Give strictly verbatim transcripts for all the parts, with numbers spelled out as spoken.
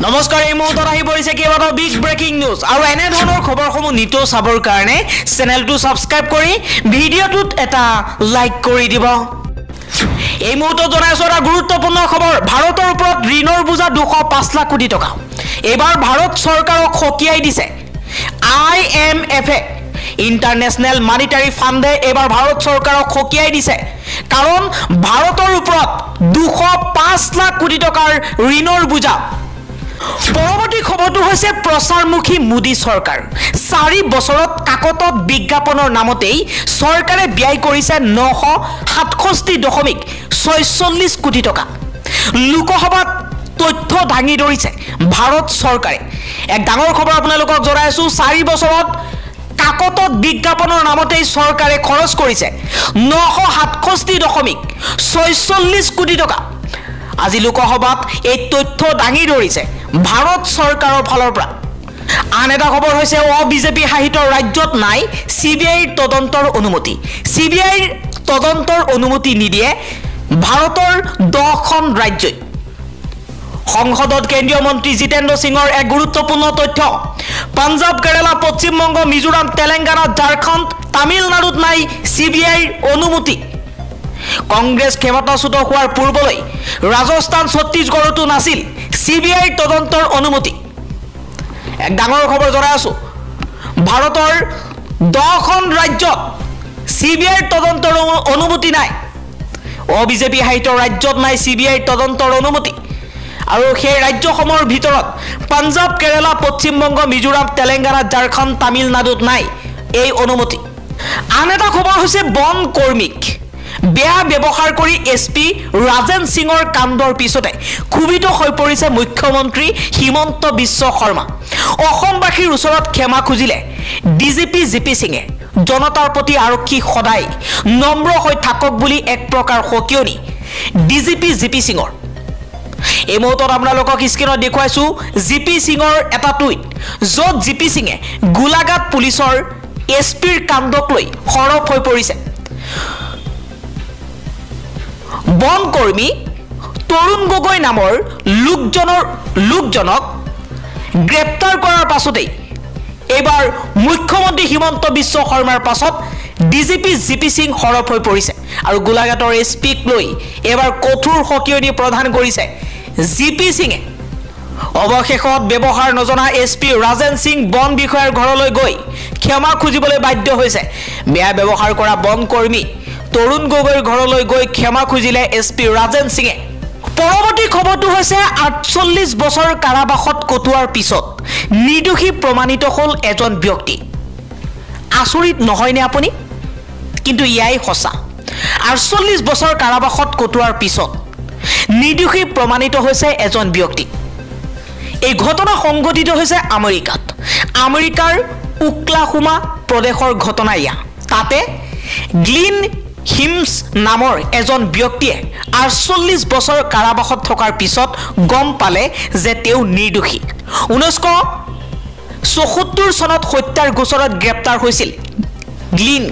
নমস্কাৰ এই মুহূৰ্তত আহি পৰিছে কেইবাটাও বিগ ব্ৰেকিং নিউজ আৰু এনে ধৰণৰ খবৰসমূহ নিতো চাবৰ কাৰণে চেনেলটো সাবস্ক্ৰাইব কৰি ভিডিঅ'টোত এটা লাইক কৰি দিব। এই মুহূৰ্তত জনাইছো এটা গুৰুত্বপূৰ্ণ খবৰ, ভাৰতৰ ওপৰত ঋণৰ বোজা দুশ পাঁচ লাখ কোটি টকা। এবাৰ ভাৰত চৰকাৰক সকীয়াই দিছে আই এম এফ এ ইন্টাৰনেশ্যনেল মনিটাৰী ফাণ্ডে এবাৰ ভাৰত চৰকাৰক সকীয়াই দিছে, কাৰণ ভাৰতৰ ওপৰত দুশ পাঁচ লাখ কোটি টকাৰ ঋণৰ বোজা। পৰৱৰ্তী খবৰটো হৈছে প্ৰচাৰমুখী মোদী চৰকাৰ। চাৰি বছৰত কাকতত বিজ্ঞাপনৰ নামতেই চৰকাৰে ব্যয় কৰিছে নশ সাতষষ্ঠি দশমিক ছয়চল্লিছ কোটি টকা। লোকসভাত তথ্য দাঙি ধৰিছে ভাৰত চৰকাৰে। এক ডাঙৰ খবৰ আপোনালোকক জনাইছো, চাৰি বছৰত কাকতত বিজ্ঞাপনৰ নামতেই চৰকাৰে খৰচ কৰিছে নশ সাতষষ্ঠি দশমিক ছয়চল্লিছ কোটি টকা। আজি লোকসভাত এই তথ্য দাঙি ধৰিছে ভাৰত চৰকাৰৰ ফালৰ পৰা। আন এটা খবৰ হৈছে অ বিজেপি শাসিত ৰাজ্যত নাই চি বি আইৰ তদন্তৰ অনুমতি। চি বি আইৰ তদন্তৰ অনুমতি নিদিয়ে ভাৰতৰ দহখন ৰাজ্যই। সংসদত কেন্দ্ৰীয় মন্ত্ৰী জিতেন্দ্ৰ সিঙৰ এক গুৰুত্বপূৰ্ণ তথ্য, পাঞ্জাব, কেৰালা, পশ্চিমবংগ, মিজোৰাম, তেলেংগানা, ঝাৰখণ্ড, তামিলনাডুত নাই চি বি আইৰ অনুমতি। কংগ্ৰেছ ক্ষমতাচ্যুত হোৱাৰ পূৰ্বলৈ ৰাজস্থান, ছত্তীশগড়তো নাছিল চি বি আইৰ তদন্তৰ অনুমতি। এক ডাঙৰ খবৰ জনাই আছো, ভাৰতৰ দহখন ৰাজ্যত চি বি আইৰ তদন্তৰ অনুমতি নাই। অ বিজেপি শাসিত ৰাজ্যত নাই চি বি আইৰ তদন্তৰ অনুমতি, আৰু সেই ৰাজ্যসমূহৰ ভিতৰত পাঞ্জাব, কেৰালা, পশ্চিমবংগ, মিজোৰাম, তেলেংগানা, ঝাৰখণ্ড, তামিলনাডুত নাই এই অনুমতি। আন এটা খবৰ হৈছে বন কৰ্মীক বেয়া ব্যৱহাৰ কৰি এছ পি ৰাজেন সিঙৰ কাণ্ডৰ পিছতে ক্ষোভিত হৈ পৰিছে মুখ্যমন্ত্ৰী হিমন্ত বিশ্ব শৰ্মা। অসমবাসীৰ ওচৰত ক্ষমা খুজিলে D G P G P সিঙে। জনতাৰ প্ৰতি আৰক্ষী সদায় নম্ৰ হৈ থাকক বুলি এক প্ৰকাৰ সকিয়নি D G P G P সিঙৰ। এই মুহূৰ্তত আপোনালোকক স্ক্ৰীণত দেখুৱাইছো জি পি সিঙৰ এটা টুইট, য'ত জি পি সিঙে গোলাঘাট পুলিচৰ এছ পিৰ কাণ্ডক লৈ সৰব হৈ পৰিছে। বন কৰ্মী তৰুণ গগৈ নামৰ লোকজনৰ লোকজনক গ্ৰেপ্তাৰ কৰাৰ পাছতেই এইবাৰ মুখ্যমন্ত্ৰী হিমন্ত বিশ্ব শৰ্মাৰ পাছত D G P G P Singh সৰব হৈ পৰিছে, আৰু গোলাঘাটৰ এছ পিক লৈ এইবাৰ কঠোৰ সকিয়নি প্ৰদান কৰিছে জি পি সিঙে। অৱশেষত ব্যৱহাৰ নজনা এছ পি ৰাজেন সিং বন বিষয়াৰ ঘৰলৈ গৈ ক্ষমা খুজিবলৈ বাধ্য হৈছে। বেয়া ব্যৱহাৰ কৰা বন কৰ্মী তৰুণ গগৈৰ ঘৰলৈ গৈ ক্ষমা খুজিলে এছ পি ৰাজেন সিঙে। পৰৱৰ্তী খবৰটো হৈছে আঠচল্লিছ বছৰ কাৰাবাসত কটোৱাৰ পিছত নিৰ্দোষী প্ৰমাণিত হ'ল এজন ব্যক্তি। আচৰিত নহয়নে আপুনি? কিন্তু ইয়াই সঁচা। আঠচল্লিছ বছৰ কাৰাবাসত কটোৱাৰ পিছত নিৰ্দোষী প্ৰমাণিত হৈছে এজন ব্যক্তি। এই ঘটনা সংঘটিত হৈছে আমেৰিকাত। আমেৰিকাৰ ওকলাহোমা প্ৰদেশৰ ঘটনা এয়া। তাতে গ্লিন হিমছ নামৰ এজন ব্যক্তিয়ে আঠচল্লিছ বছৰ কাৰাবাসত থকাৰ পিছত গম পালে যে তেওঁ নিৰ্দোষী। ঊনৈছশ চৌসত্তৰ চনত হত্যাৰ গোচৰত গ্ৰেপ্তাৰ হৈছিল গ্লিন,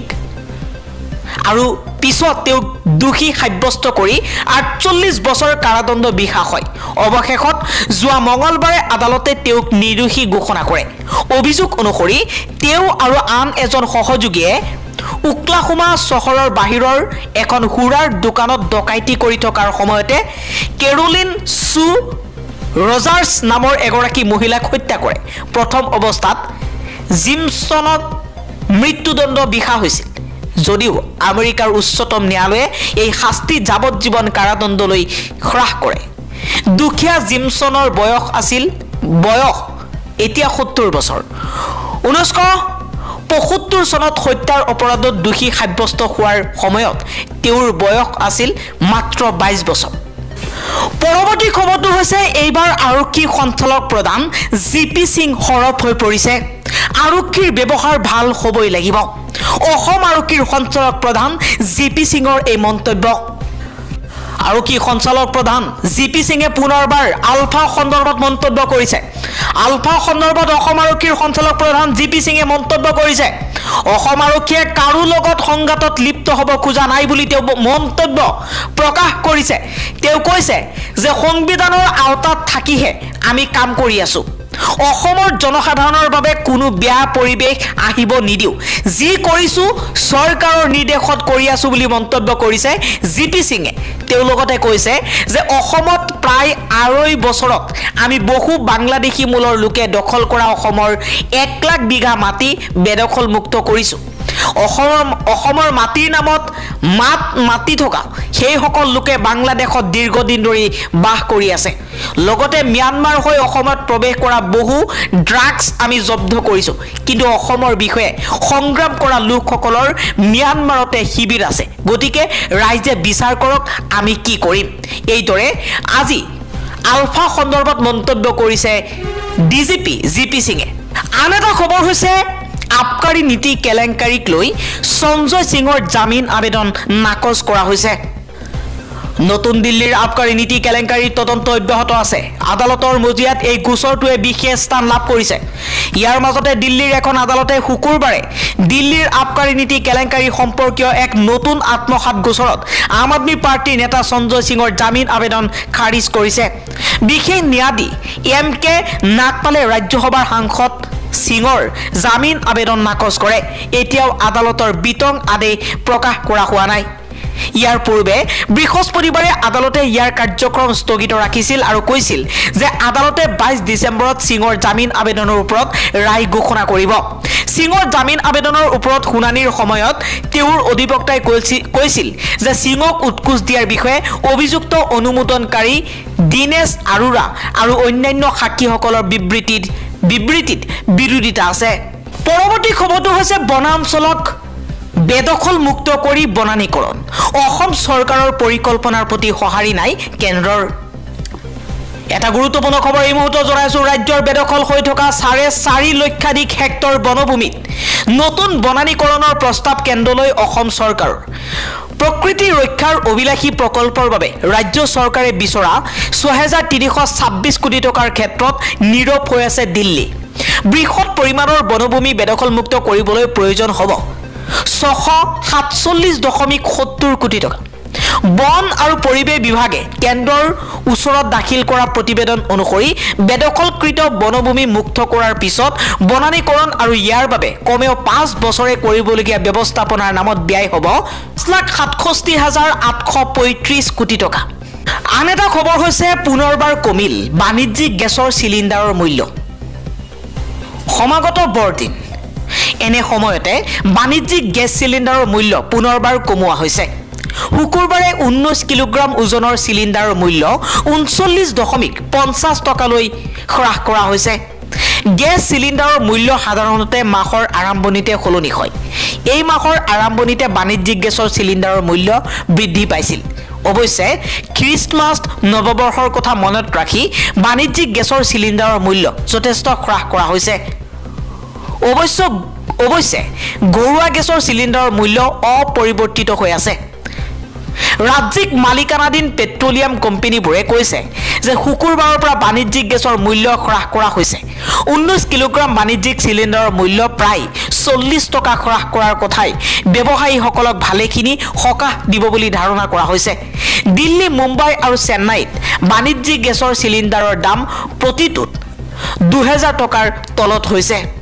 আৰু পিছত তেওঁক দোষী সাব্যস্ত কৰি আঠচল্লিছ বছৰ কাৰাদণ্ড বিহা হয়। অৱশেষত যোৱা মঙলবাৰে আদালতে তেওঁক নিৰ্দোষী ঘোষণা কৰে। অভিযোগ অনুসৰি তেওঁ আৰু আন এজন সহযোগীয়ে ওকলাহোমা চহৰৰ বাহিৰৰ এখন সুৰাৰ দোকানত ডকাইতি কৰি থকাৰ সময়তে কেৰোলিন চু ৰজাৰ্ছ নামৰ এগৰাকী মহিলাক হত্যা কৰে। প্ৰথম অৱস্থাত জিমছনক মৃত্যুদণ্ড বিহা হৈছিল, যদিও আমেৰিকাৰ উচ্চতম ন্যায়ালয়ে এই শাস্তি যাৱজ্জীৱন কাৰাদণ্ডলৈ হ্ৰাস কৰে। দুখীয়া জিমছনৰ বয়স আছিল বয়স এতিয়া সত্তৰ বছৰ। ঊনৈছশ পঁয়সত্তৰ চনত হত্যাৰ অপৰাধত দোষী সাব্যস্ত হোৱাৰ সময়ত তেওঁৰ বয়স আছিল মাত্ৰ বাইছ বছৰ। পৰৱৰ্তী খবৰটো হৈছে এইবাৰ আৰক্ষী সঞ্চালক প্ৰধান জি পি সিং সৰব হৈ পৰিছে। আৰক্ষীৰ ব্যৱহাৰ ভাল হ'বই লাগিব। অসম আৰক্ষীৰ সঞ্চালক প্ৰধান জি পি সিঙৰ এই মন্তব্য। আৰক্ষী সঞ্চালক প্ৰধান জি পি সিঙে পুনৰবাৰ আলফা সন্দৰ্ভত মন্তব্য কৰিছে আলফা সন্দৰ্ভত অসম আৰক্ষীৰ সঞ্চালক প্ৰধান জি পি সিঙে মন্তব্য কৰিছে অসম আৰক্ষীয়ে কাৰো লগত সংঘাতত লিপ্ত হ'ব খোজা নাই বুলি তেওঁ মন্তব্য প্ৰকাশ কৰিছে তেওঁ কৈছে যে সংবিধানৰ আওতাত থাকিহে আমি কাম কৰি আছো অসমৰ জনসাধাৰণৰ বাবে কোনো বেয়া পৰিবেশ আহিব নিদিও যি কৰিছো চৰকাৰৰ নিৰ্দেশত কৰি আছো বুলি মন্তব্য কৰিছে জি পি সিঙে তেওঁ লগতে কৈছে যে অসমত প্ৰায় আঢ়ৈ বছৰত আমি বহু বাংলাদেশী মূলৰ লোকে দখল কৰা অসমৰ এক লাখ বিঘা মাটি বেদখল মুক্ত কৰিছো অসমৰ অসমৰ মাটিৰ নামত মাত মাটি থকা সেই সকল লোকে বাংলাদেশত দীৰ্ঘদিন ধৰি বাস কৰি আছে লগতে ম্যানমাৰ হৈ অসমত প্ৰৱেশ কৰা বহু ড্ৰাগছ আমি জব্দ কৰিছো কিন্তু অসমৰ বিষয়ে সংগ্ৰাম কৰা লোকসকলৰ ম্যানমাৰতে শিবিৰ আছে গতিকে ৰাইজে বিচাৰ কৰক আমি কি কৰিম এইদৰে আজি আলফা সন্দৰ্ভত মন্তব্য কৰিছে ডিজিপি জি পি সিঙে আন এটা খবৰ হৈছে আবকাৰী নীতি কেলেংকাৰীক লৈ সঞ্জয় সিঙৰ জামিন আবেদন নাকচ কৰা হৈছে নতুন দিল্লীৰ আবকাৰী নীতি কেলেংকাৰীৰ তদন্ত অব্যাহত আছে আদালতৰ মজিয়াত এই গোচৰটোৱে বিশেষ স্থান লাভ কৰিছে ইয়াৰ মাজতে দিল্লীৰ এখন আদালতে শুকুৰবাৰে দিল্লীৰ আবকাৰী নীতি কেলেংকাৰী সম্পৰ্কীয় এক নতুন আত্মসাৎ গোচৰত আম আদমি পাৰ্টিৰ নেতা সঞ্জয় সিঙৰ জামিন আবেদন খাৰিজ কৰিছে বিশেষ ন্যায়াধী এম কে নাগপালে ৰাজ্যসভাৰ সাংসদ সিঙৰ জামিন আবেদন নাকচ কৰে এতিয়াও আদালতৰ বিতং আদেশ প্ৰকাশ কৰা হোৱা নাই ইয়াৰ পূৰ্বে বৃহস্পতিবাৰে আদালতে ইয়াৰ কাৰ্যক্ৰম স্থগিত ৰাখিছিল আৰু কৈছিল যে আদালতে বাইছ ডিচেম্বৰত সিঙৰ জামিন আবেদনৰ ওপৰত ৰায় ঘোষণা কৰিব সিঙৰ জামিন আবেদনৰ ওপৰত শুনানিৰ সময়ত তেওঁৰ অধিবক্তাই কৈছিল যে সিঙক উৎকোচ দিয়াৰ বিষয়ে অভিযুক্ত অনুমোদনকাৰী দিনেশ আৰোৰা আৰু অন্যান্য সাক্ষীসকলৰ বিবৃতিত বিবৃতিত বিৰোধিতা আছে পৰৱৰ্তী খবৰটো হৈছে বনাঞ্চলক বেদখল মুক্ত কৰি বনানীকৰণ অসম চৰকাৰৰ পৰিকল্পনাৰ প্ৰতি সঁহাৰি নাই কেন্দ্ৰৰ এটা গুৰুত্বপূৰ্ণ খবৰ এই মুহূৰ্তত জনাইছো ৰাজ্যৰ বেদখল হৈ থকা চাৰে চাৰি লক্ষাধিক হেক্টৰ বনভূমিত নতুন বনানীকৰণৰ প্ৰস্তাৱ কেন্দ্ৰলৈ অসম চৰকাৰৰ প্ৰকৃতি ৰক্ষাৰ অভিলাষী প্ৰকল্পৰ বাবে ৰাজ্য চৰকাৰে বিচৰা ছয় হাজাৰ তিনিশ ছাব্বিছ কোটি টকাৰ ক্ষেত্ৰত নীৰৱ হৈ আছে দিল্লী বৃহৎ পৰিমাণৰ বনভূমি বেদখল মুক্ত কৰিবলৈ প্ৰয়োজন হ'ব ছশ সাতচল্লিছ দশমিক সত্তৰ কোটি টকা বন আৰু পৰিৱেশ বিভাগে কেন্দ্ৰৰ ওচৰত দাখিল কৰা প্ৰতিবেদন অনুসৰি বেদখলকৃত বনভূমি মুক্ত কৰাৰ পিছত বনানীকৰণ আৰু ইয়াৰ বাবে কমেও পাঁচ বছৰে কৰিবলগীয়া ব্যৱস্থাপনাৰ নামত ব্যয় হ'ব পাঁচ লাখ সাতষষ্ঠি হাজাৰ আঠশ পঁয়ত্ৰিছ কোটি টকা আন এটা খবৰ হৈছে পুনৰবাৰ কমিল বাণিজ্যিক গেছৰ চিলিণ্ডাৰৰ মূল্য সমাগত বৰদিন এনে সময়তে বাণিজ্যিক গেছ চিলিণ্ডাৰৰ মূল্য পুনৰবাৰ কমোৱা হৈছে শুকুৰবাৰে ঊনৈছ কিলোগ্ৰাম ওজনৰ চিলিণ্ডাৰৰ মূল্য ঊনচল্লিছ দশমিক পঞ্চাছ টকালৈ হ্ৰাস কৰা হৈছে গেছ চিলিণ্ডাৰৰ মূল্য সাধাৰণতে মাহৰ আৰম্ভণিতে সলনি হয় এই মাহৰ আৰম্ভণিতে বাণিজ্যিক গেছৰ চিলিণ্ডাৰৰ মূল্য বৃদ্ধি পাইছিল অৱশ্যে খ্ৰীষ্টমাছ নৱবৰ্ষৰ কথা মনত ৰাখি বাণিজ্যিক গেছৰ চিলিণ্ডাৰৰ মূল্য যথেষ্ট হ্ৰাস কৰা হৈছে অৱশ্যে অৱশ্যে ঘৰুৱা গেছৰ চিলিণ্ডাৰৰ মূল্য অপৰিৱৰ্তিত হৈ আছে ৰাজ্যিক মালিকানাধীন পেট্ৰলিয়াম কোম্পানীবোৰে কৈছে যে শুকুৰবাৰৰ পৰা বাণিজ্যিক গেছৰ মূল্য হ্ৰাস কৰা হৈছে ঊনৈছ কিলোগ্ৰাম বাণিজ্যিক চিলিণ্ডাৰৰ মূল্য প্ৰায় চল্লিছ টকা হ্ৰাস কৰাৰ কথাই ব্যৱসায়ীসকলক ভালেখিনি সকাহ দিব বুলি ধাৰণা কৰা হৈছে দিল্লী মুম্বাই আৰু চেন্নাইত বাণিজ্যিক গেছৰ চিলিণ্ডাৰৰ দাম প্ৰতিটোত দুহেজাৰ টকাৰ তলত হৈছে